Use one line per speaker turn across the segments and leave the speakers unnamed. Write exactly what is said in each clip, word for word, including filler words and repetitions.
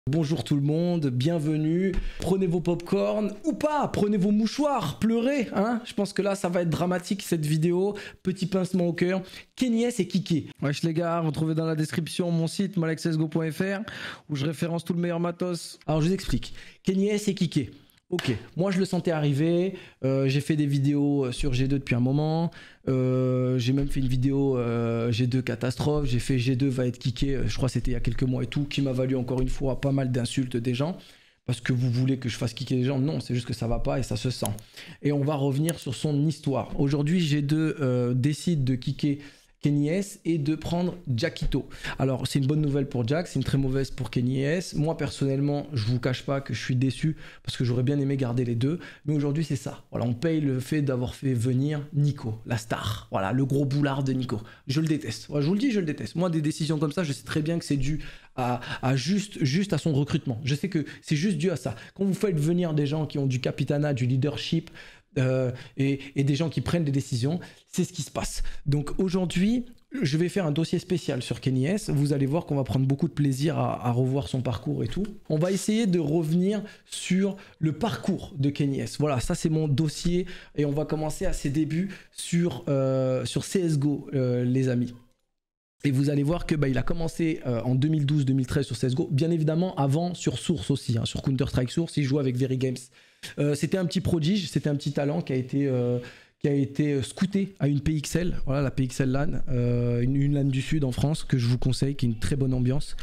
Bonjour tout le monde, bienvenue. Prenez vos popcorn ou pas, prenez vos mouchoirs, pleurez, hein. Je pense que là ça va être dramatique cette vidéo. Petit pincement au cœur. Kenny S et Kiké. Wesh les gars, retrouvez dans la description mon site malexesgo point F R où je référence tout le meilleur matos. Alors je vous explique. Kenny S et Kiké. Ok, moi je le sentais arriver, euh, j'ai fait des vidéos sur G deux depuis un moment, euh, j'ai même fait une vidéo euh, G deux catastrophe, j'ai fait G deux va être kické, je crois que c'était il y a quelques mois et tout, qui m'a valu encore une fois pas mal d'insultes des gens, parce que vous voulez que je fasse kicker les gens, non, c'est juste que ça va pas et ça se sent. Et on va revenir sur son histoire. Aujourd'hui G deux euh, décide de kicker Kenny S et de prendre Jackito. Alors c'est une bonne nouvelle pour Jack, c'est une très mauvaise pour Kenny S. Moi personnellement, je vous cache pas que je suis déçu parce que j'aurais bien aimé garder les deux. Mais aujourd'hui c'est ça. Voilà, on paye le fait d'avoir fait venir Nico, la star. Voilà, le gros boulard de Nico. Je le déteste. Voilà, je vous le dis, je le déteste. Moi des décisions comme ça, je sais très bien que c'est dû à, à juste, juste à son recrutement. Je sais que c'est juste dû à ça. Quand vous faites venir des gens qui ont du capitanat, du leadership, Euh, et, et des gens qui prennent des décisions, c'est ce qui se passe. Donc aujourd'hui, je vais faire un dossier spécial sur Kenny S. Vous allez voir qu'on va prendre beaucoup de plaisir à, à revoir son parcours et tout. On va essayer de revenir sur le parcours de Kenny S. Voilà, ça c'est mon dossier et on va commencer à ses débuts sur, euh, sur C S G O, euh, les amis. Et vous allez voir que bah, il a commencé euh, en deux mille douze deux mille treize sur C S G O, bien évidemment avant sur Source aussi, hein, sur Counter-Strike Source, il jouait avec Very Games. Euh, c'était un petit prodige, c'était un petit talent qui a été, euh, qui a été scouté à une P X L, voilà la P X L LAN, euh, une, une LAN du Sud en France que je vous conseille, qui est une très bonne ambiance.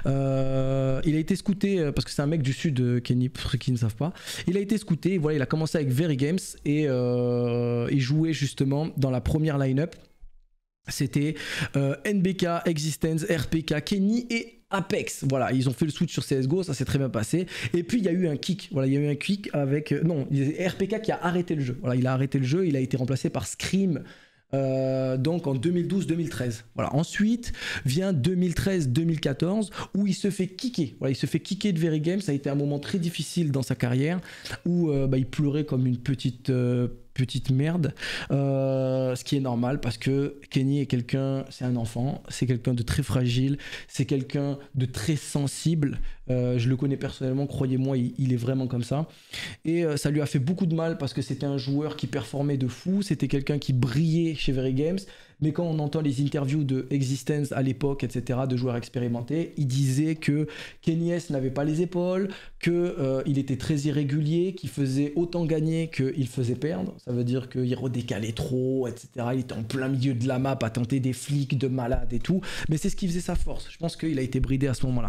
Euh, il a été scouté, parce que c'est un mec du Sud, euh, Kenny, pour ceux qui ne savent pas. Il a été scouté, voilà, il a commencé avec Very Games et euh, il jouait justement dans la première line-up. C'était euh, N B K, Existence, R P K, Kenny et Apex. Voilà, ils ont fait le switch sur C S G O, ça s'est très bien passé. Et puis il y a eu un kick. Voilà, il y a eu un kick avec euh, non, R P K qui a arrêté le jeu. Voilà, il a arrêté le jeu, il a été remplacé par Scream. Euh, donc en deux mille douze deux mille treize. Voilà. Ensuite vient deux mille treize deux mille quatorze où il se fait kicker. Voilà, il se fait kicker de Very Games. Ça a été un moment très difficile dans sa carrière où euh, bah, il pleurait comme une petite euh, petite merde, euh, ce qui est normal parce que Kenny est quelqu'un, c'est un enfant, c'est quelqu'un de très fragile, c'est quelqu'un de très sensible. Euh, je le connais personnellement, croyez-moi, il, il est vraiment comme ça. Et euh, ça lui a fait beaucoup de mal parce que c'était un joueur qui performait de fou, c'était quelqu'un qui brillait chez Very Games. Mais quand on entend les interviews de Existence à l'époque, et cetera, de joueurs expérimentés, il disait que Kenny S n'avait pas les épaules, qu'il euh, était très irrégulier, qu'il faisait autant gagner qu'il faisait perdre. Ça veut dire qu'il redécalait trop, et cetera. Il était en plein milieu de la map à tenter des flics de malades et tout. Mais c'est ce qui faisait sa force. Je pense qu'il a été bridé à ce moment-là.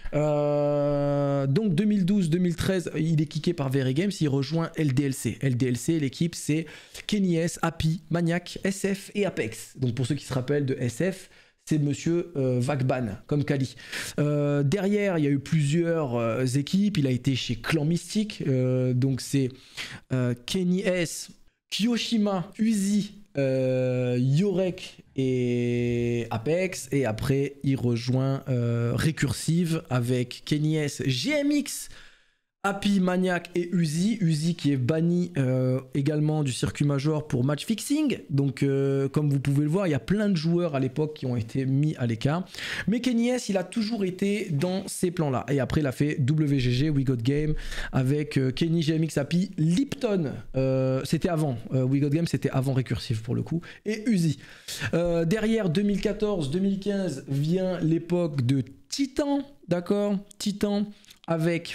Euh, donc deux mille douze deux mille treize, il est kické par Very Games, il rejoint L D L C. L D L C, l'équipe, c'est Kenny S, Happy, Maniac, S F et Apex. Donc pour ceux qui se rappellent de S F, c'est monsieur euh, Vagban, comme Kali. Euh, derrière, il y a eu plusieurs euh, équipes. Il a été chez Clan Mystique. Euh, donc c'est euh, Kenny S, Kyoshima, Uzi, euh, Yorek et Apex. Et après, il rejoint euh, Recursive avec Kenny S, G M X, Happy, Maniac et Uzi. Uzi qui est banni euh, également du circuit major pour match fixing. Donc euh, comme vous pouvez le voir, il y a plein de joueurs à l'époque qui ont été mis à l'écart. Mais Kenny S, il a toujours été dans ces plans-là. Et après, il a fait W G G, We Got Game, avec euh, Kenny, G M X, Happy, Lipton. Euh, c'était avant. Euh, We Got Game, c'était avant Recursive pour le coup. Et Uzi. Euh, derrière, deux mille quatorze deux mille quinze, vient l'époque de Titan. D'accord, Titan avec...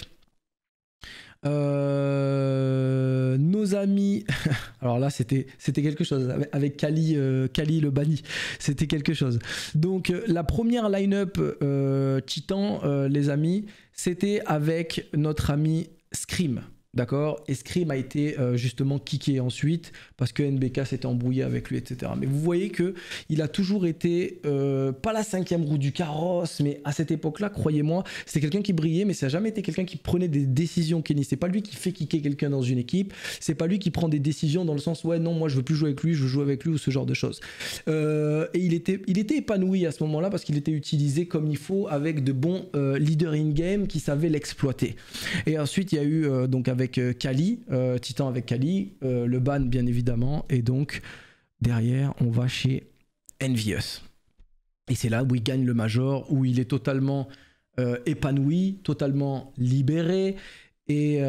Euh, nos amis, alors là c'était c'était quelque chose avec Kali, euh, Kali le banni, c'était quelque chose. Donc euh, la première line-up euh, Titan, euh, les amis, c'était avec notre ami Scream. D'accord, et Scream a été euh, justement kické ensuite parce que N B K s'était embrouillé avec lui, et cetera. Mais vous voyez que il a toujours été euh, pas la cinquième roue du carrosse, mais à cette époque-là, croyez-moi, c'était quelqu'un qui brillait, mais ça n'a jamais été quelqu'un qui prenait des décisions. Kenny, c'est pas lui qui fait kicker quelqu'un dans une équipe, c'est pas lui qui prend des décisions dans le sens ouais non moi je veux plus jouer avec lui, je veux jouer avec lui ou ce genre de choses. Euh, et il était, il était épanoui à ce moment-là parce qu'il était utilisé comme il faut avec de bons euh, leaders in-game qui savaient l'exploiter. Et ensuite il y a eu euh, donc avec avec Kali, euh, Titan avec Kali, euh, le ban bien évidemment, et donc derrière on va chez Envious. Et c'est là où il gagne le Major, où il est totalement euh, épanoui, totalement libéré. Et,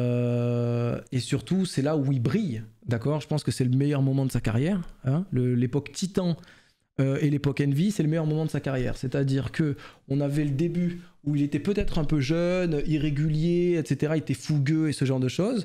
euh, et surtout, c'est là où il brille. D'accord ? Je pense que c'est le meilleur moment de sa carrière. Hein, l'époque Titan euh, et l'époque Envy, c'est le meilleur moment de sa carrière. C'est-à-dire qu'on avait le début où il était peut-être un peu jeune, irrégulier, et cetera. Il était fougueux et ce genre de choses.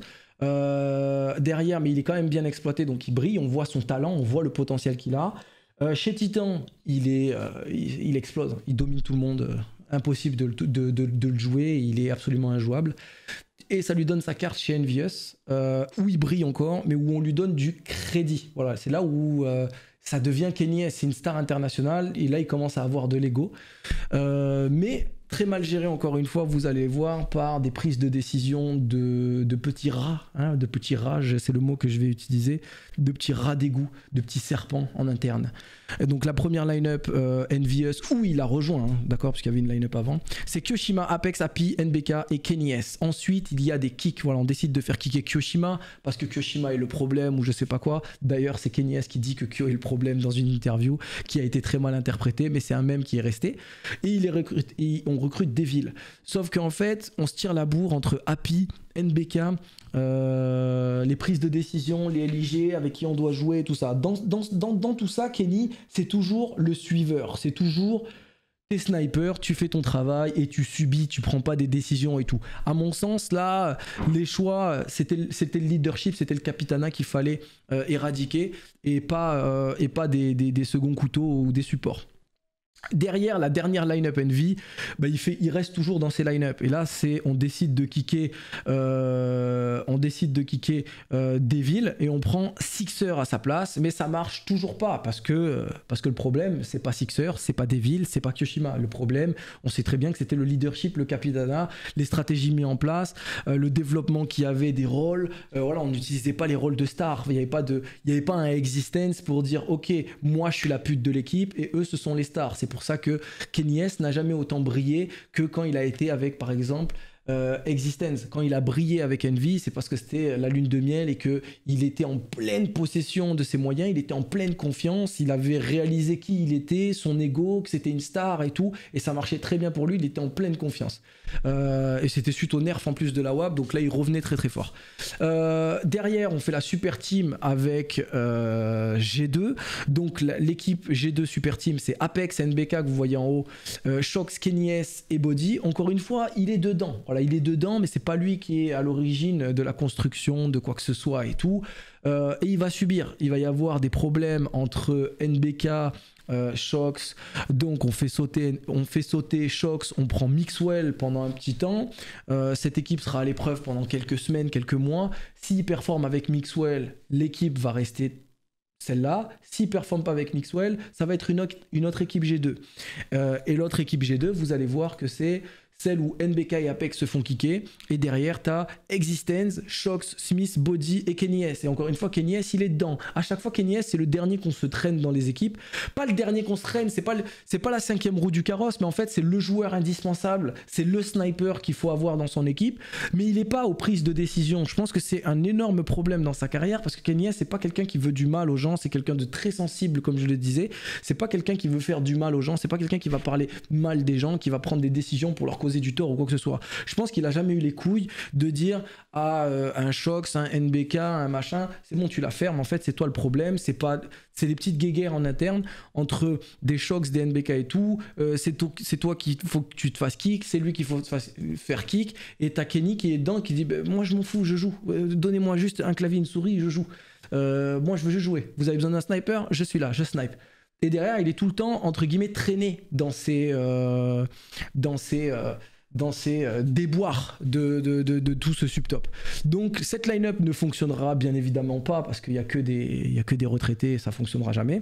Euh, derrière, mais il est quand même bien exploité, donc il brille. On voit son talent, on voit le potentiel qu'il a. Euh, chez Titan, il, est, euh, il, il explose. Il domine tout le monde. Euh, impossible de, de, de, de le jouer. Il est absolument injouable. Et ça lui donne sa carte chez Envious, euh, où il brille encore, mais où on lui donne du crédit. Voilà, c'est là où euh, ça devient Kenny. C'est une star internationale, et là il commence à avoir de l'ego. Euh, mais très mal géré, encore une fois, vous allez voir, par des prises de décision de, de petits rats, hein, de petits rats, c'est le mot que je vais utiliser, de petits rats d'égout, de petits serpents en interne. Et donc la première line-up euh, Envious, où il a rejoint, hein, d'accord, parce qu'il y avait une line-up avant, c'est Kyoshima, Apex, Happy, N B K et Kenny S. Ensuite, il y a des kicks, voilà, on décide de faire kicker Kyoshima, parce que Kyoshima est le problème, ou je sais pas quoi. D'ailleurs, c'est Kenny S qui dit que Kyo est le problème dans une interview, qui a été très mal interprétée, mais c'est un mème qui est resté. Et, il est recrute, et on recrute Devil. Sauf qu'en fait, on se tire la bourre entre Happy, N B K, euh, les prises de décision, les L I G avec qui on doit jouer, tout ça. Dans, dans, dans, dans tout ça, Kenny, c'est toujours le suiveur. C'est toujours t'es sniper, tu fais ton travail et tu subis, tu prends pas des décisions et tout. À mon sens, là, les choix, c'était le leadership, c'était le capitana qu'il fallait euh, éradiquer et pas, euh, et pas des, des, des seconds couteaux ou des supports. Derrière la dernière line-up Envy, bah il, fait, il reste toujours dans ses line-up. Et là, c'est on décide de kicker, euh, on décide de kicker euh, Devil et on prend Sixer à sa place. Mais ça marche toujours pas parce que, parce que le problème, c'est pas Sixer, c'est pas Devil, c'est pas Kyoshima. Le problème, on sait très bien que c'était le leadership, le capitana, les stratégies mises en place, euh, le développement qu'il y avait des rôles. Euh, voilà, on n'utilisait pas les rôles de star. Il n'y avait pas de, il y avait pas un existence pour dire ok, moi je suis la pute de l'équipe et eux ce sont les stars. C'est pour ça que Kenny S n'a jamais autant brillé que quand il a été avec, par exemple, euh, Existence. Quand il a brillé avec Envy, c'est parce que c'était la lune de miel et qu'il était en pleine possession de ses moyens, il était en pleine confiance, il avait réalisé qui il était, son ego, que c'était une star et tout, et ça marchait très bien pour lui, il était en pleine confiance. Euh, et c'était suite au nerf en plus de la W A P, donc là il revenait très très fort. Euh, derrière, on fait la super team avec euh, G deux, donc l'équipe G deux super team, c'est Apex, N B K que vous voyez en haut, euh, Shox, Kenny S et Body. Encore une fois, il est dedans. Voilà, il est dedans, mais c'est pas lui qui est à l'origine de la construction de quoi que ce soit et tout. Euh, et il va subir. Il va y avoir des problèmes entre N B K, euh, Shox. Donc on fait sauter, on fait sauter Shox. On prend Mixwell pendant un petit temps. Euh, cette équipe sera à l'épreuve pendant quelques semaines, quelques mois. S'il performe avec Mixwell, l'équipe va rester celle-là. S'il ne performe pas avec Mixwell, ça va être une autre, une autre équipe G deux. Euh, et l'autre équipe G deux, vous allez voir que c'est celle où N B K et Apex se font kicker, et derrière tu as Existence, Shox, Smith, Body et Kenny S. Et encore une fois, Kenny S il est dedans. À chaque fois, Kenny S c'est le dernier qu'on se traîne dans les équipes. Pas le dernier qu'on se traîne, c'est pas, le, c'est pas la cinquième roue du carrosse, mais en fait c'est le joueur indispensable, c'est le sniper qu'il faut avoir dans son équipe, mais il n'est pas aux prises de décision. Je pense que c'est un énorme problème dans sa carrière, parce que Kenny S c'est pas quelqu'un qui veut du mal aux gens, c'est quelqu'un de très sensible, comme je le disais. C'est pas quelqu'un qui veut faire du mal aux gens, c'est pas quelqu'un qui va parler mal des gens, qui va prendre des décisions pour leur causer du tort ou quoi que ce soit. Je pense qu'il a jamais eu les couilles de dire à euh, un Shox, un N B K, un machin, c'est bon, tu la fermes, en fait c'est toi le problème, c'est pas, c'est des petites guéguerres en interne entre des Shox, des N B K et tout, euh, c'est, to- c'est toi qu'il faut que tu te fasses kick, c'est lui qu'il faut te fasse- faire kick, et t'as Kenny qui est dedans qui dit bah, moi je m'en fous, je joue, euh, donnez-moi juste un clavier, une souris, je joue, euh, moi je veux juste jouer, vous avez besoin d'un sniper, je suis là, je snipe. Et derrière il est tout le temps entre guillemets traîné dans ses euh, dans ses euh, dans ces euh, déboires de, de, de, de tout ce subtop. Donc cette line-up ne fonctionnera bien évidemment pas parce qu'il n'y a que des, il y a que des retraités et ça ne fonctionnera jamais.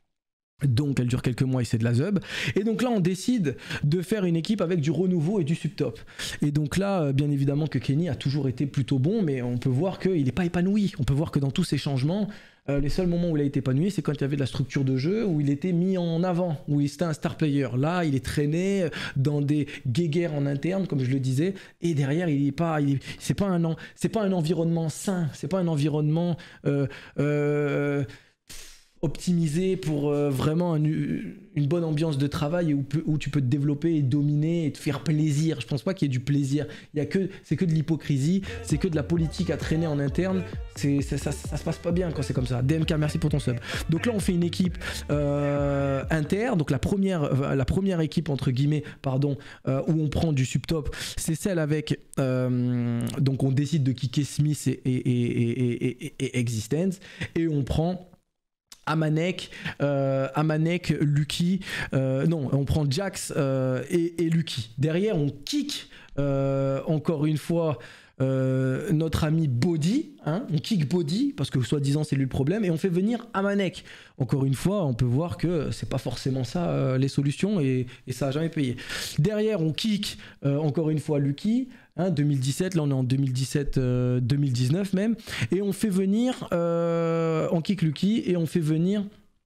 Donc elle dure quelques mois et c'est de la zeub. Et donc là on décide de faire une équipe avec du renouveau et du subtop. Et donc là bien évidemment que Kenny a toujours été plutôt bon, mais on peut voir qu'il n'est pas épanoui. On peut voir que dans tous ces changements, Euh, les seuls moments où il a été épanoui, c'est quand il y avait de la structure de jeu, où il était mis en avant, où il était un star player. Là, il est traîné dans des guéguerres en interne, comme je le disais, et derrière, il est pas, il est, c'est pas un, c'est pas un environnement sain, c'est pas un environnement. Euh, euh, optimisé pour euh, vraiment un, une bonne ambiance de travail où, où tu peux te développer et dominer et te faire plaisir. Je pense pas qu'il y ait du plaisir. Il y a que, c'est que de l'hypocrisie, c'est que de la politique à traîner en interne. C'est, ça, ça, ça se passe pas bien quand c'est comme ça. D M K, merci pour ton sub. Donc là, on fait une équipe euh, inter. Donc la première, euh, la première équipe entre guillemets, pardon, euh, où on prend du subtop, c'est celle avec. Euh, donc on décide de kicker Smith et, et, et, et, et, et Existence et on prend Amanek, euh, Amanek, Lucky, euh, non, on prend Jax euh, et, et Lucky. Derrière, on kick euh, encore une fois euh, notre ami Body, hein, on kick Body parce que soi-disant c'est lui le problème et on fait venir Amanek. Encore une fois, on peut voir que c'est pas forcément ça euh, les solutions et, et ça a jamais payé. Derrière, on kick euh, encore une fois Lucky. Hein, deux mille dix-sept, là on est en deux mille dix-sept, euh, deux mille dix-neuf même, et on fait venir, euh, on kick Lucky, et on fait venir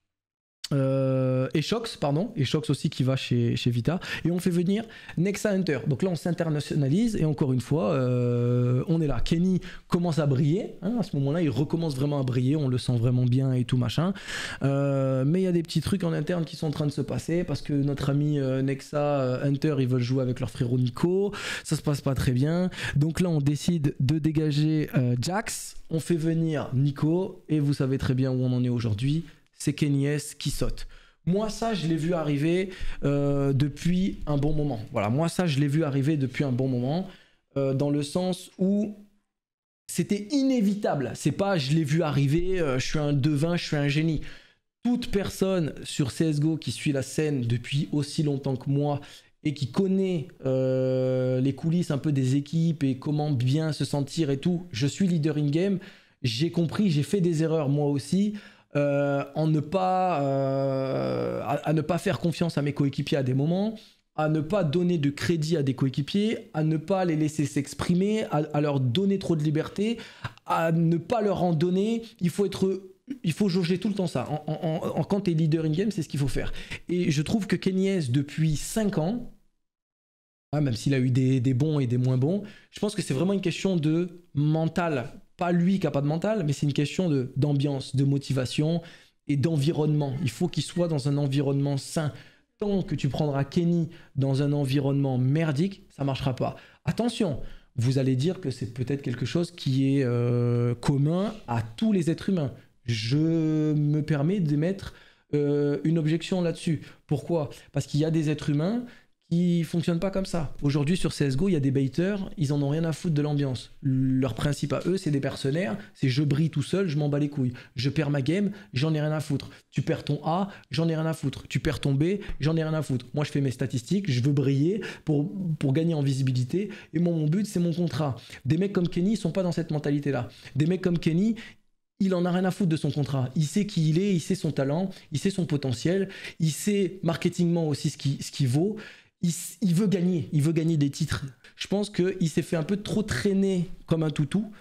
euh, Eshox, pardon, Eshox aussi qui va chez, chez Vita, et on fait venir Nexa Hunter. Donc là on s'internationalise, et encore une fois, euh, on est là. Kenny commence à briller, hein, à ce moment-là il recommence vraiment à briller, on le sent vraiment bien et tout machin, euh, mais il y a des petits trucs en interne qui sont en train de se passer, parce que notre ami euh, Nexa euh, Hunter, ils veulent jouer avec leur frérot Nico, ça se passe pas très bien, donc là on décide de dégager euh, Jax, on fait venir Nico, et vous savez très bien où on en est aujourd'hui, c'est Kenny S qui saute. Moi, ça, je l'ai vu arriver euh, depuis un bon moment. Voilà, moi, ça, je l'ai vu arriver depuis un bon moment, euh, dans le sens où c'était inévitable. C'est pas je l'ai vu arriver, euh, je suis un devin, je suis un génie. Toute personne sur C S G O qui suit la scène depuis aussi longtemps que moi et qui connaît euh, les coulisses un peu des équipes et comment bien se sentir et tout, je suis leader in-game, j'ai compris, j'ai fait des erreurs moi aussi, Euh, en ne pas, euh, à, à ne pas faire confiance à mes coéquipiers à des moments, à ne pas donner de crédit à des coéquipiers, à ne pas les laisser s'exprimer, à, à leur donner trop de liberté, à ne pas leur en donner. Il faut être, il faut jauger tout le temps ça. En, en, en, quand tu es leader in-game, c'est ce qu'il faut faire. Et je trouve que Kenny S, depuis cinq ans, hein, même s'il a eu des, des bons et des moins bons, je pense que c'est vraiment une question de mental. Pas lui qui n'a pas de mental, mais c'est une question de, d'ambiance, de motivation et d'environnement. Il faut qu'il soit dans un environnement sain. Tant que tu prendras Kenny dans un environnement merdique, ça ne marchera pas. Attention, vous allez dire que c'est peut-être quelque chose qui est euh, commun à tous les êtres humains. Je me permets d'émettre euh, une objection là-dessus. Pourquoi ? Parce qu'il y a des êtres humains qui fonctionnent pas comme ça. Aujourd'hui sur C S G O, il y a des baiters, ils en ont rien à foutre de l'ambiance. Leur principe à eux, c'est des mercenaires, c'est je brille tout seul, je m'en bats les couilles. Je perds ma game, j'en ai rien à foutre. Tu perds ton A, j'en ai rien à foutre. Tu perds ton B, j'en ai rien à foutre. Moi, je fais mes statistiques, je veux briller pour, pour gagner en visibilité, et moi, mon but, c'est mon contrat. Des mecs comme Kenny, ils sont pas dans cette mentalité-là. Des mecs comme Kenny, il en a rien à foutre de son contrat. Il sait qui il est, il sait son talent, il sait son potentiel, il sait marketingement aussi ce qu'il ce qu'il vaut. Il, il veut gagner, il veut gagner des titres. Je pense qu'il s'est fait un peu trop traîner comme un toutou,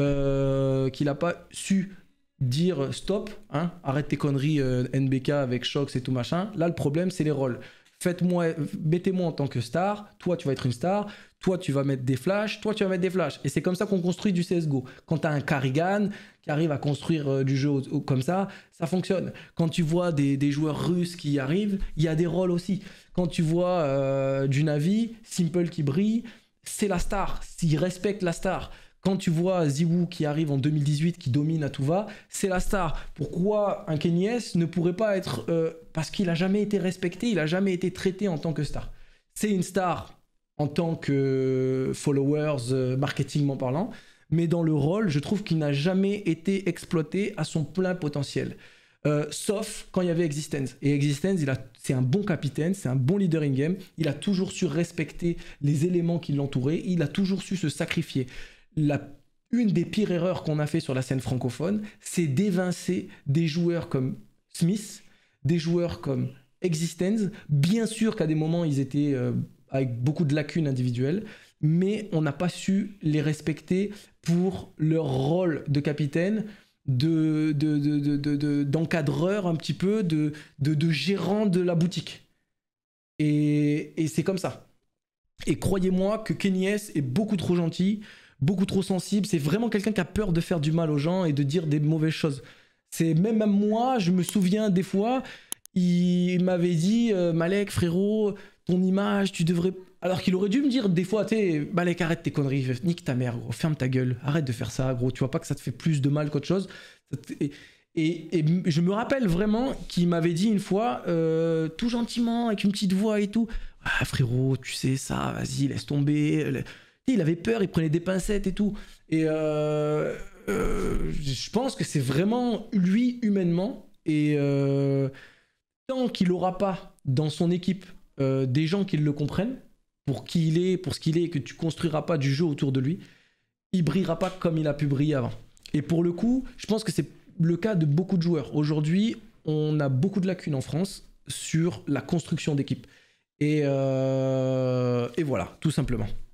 euh, qu'il n'a pas su dire stop, hein, arrête tes conneries euh, N B K avec Shox et tout machin. Là, le problème, c'est les rôles. Faites-moi, mettez-moi en tant que star, toi tu vas être une star, toi tu vas mettre des flashs, toi tu vas mettre des flashs. Et c'est comme ça qu'on construit du C S G O. Quand tu as un Karrigan qui arrive à construire euh, du jeu au, au, comme ça, ça fonctionne. Quand tu vois des, des joueurs russes qui arrivent, il y a des rôles aussi. Quand tu vois euh, du Navi, Simple qui brille, c'est la star, s'il respecte la star. Quand tu vois Ziwoo qui arrive en deux mille dix-huit, qui domine à tout va, c'est la star. Pourquoi un Kenny S ne pourrait pas être... Euh, parce qu'il n'a jamais été respecté, il n'a jamais été traité en tant que star. C'est une star en tant que followers, euh, marketingment parlant, mais dans le rôle, je trouve qu'il n'a jamais été exploité à son plein potentiel. Euh, sauf quand il y avait Existence. Et Existence, il a, c'est un bon capitaine, c'est un bon leader in-game, il a toujours su respecter les éléments qui l'entouraient, il a toujours su se sacrifier. La, une des pires erreurs qu'on a fait sur la scène francophone, c'est d'évincer des joueurs comme Smith, des joueurs comme Existence. Bien sûr qu'à des moments, ils étaient euh, avec beaucoup de lacunes individuelles, mais on n'a pas su les respecter pour leur rôle de capitaine, de, de, de, de, de, de, d'encadreur un petit peu, de, de, de gérant de la boutique. Et, et c'est comme ça. Et croyez-moi que Kenny S est beaucoup trop gentil, beaucoup trop sensible. C'est vraiment quelqu'un qui a peur de faire du mal aux gens et de dire des mauvaises choses. C'est même moi, je me souviens des fois, il m'avait dit euh, Malek, frérot, ton image, tu devrais. Alors qu'il aurait dû me dire des fois, tu sais, Malek, arrête tes conneries, nique ta mère, gros, ferme ta gueule, arrête de faire ça, gros, tu vois pas que ça te fait plus de mal qu'autre chose. Et, et, et je me rappelle vraiment qu'il m'avait dit une fois, euh, tout gentiment, avec une petite voix et tout, ah frérot, tu sais ça, vas-y, laisse tomber. Il avait peur, il prenait des pincettes et tout. Et euh, euh, je pense que c'est vraiment lui humainement. Et euh, tant qu'il n'aura pas dans son équipe euh, des gens qui le comprennent, pour qui il est, pour ce qu'il est, et que tu construiras pas du jeu autour de lui, il brillera pas comme il a pu briller avant. Et pour le coup, je pense que c'est le cas de beaucoup de joueurs. Aujourd'hui, on a beaucoup de lacunes en France sur la construction d'équipe. Et, euh, et voilà, tout simplement.